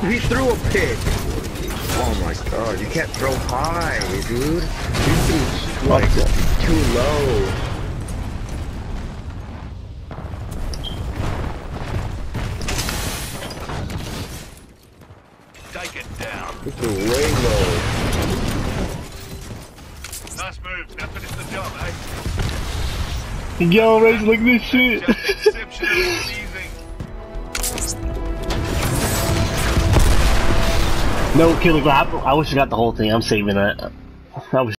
He threw a pick. Oh my god, you can't throw high, dude. You threw like too low. Take it down. You threw way low. Nice move. Now finish the job, eh? Yo, Rage, look at this shit. Just exceptionally pleasing. No, Killer, I wish I got the whole thing. I'm saving that. I was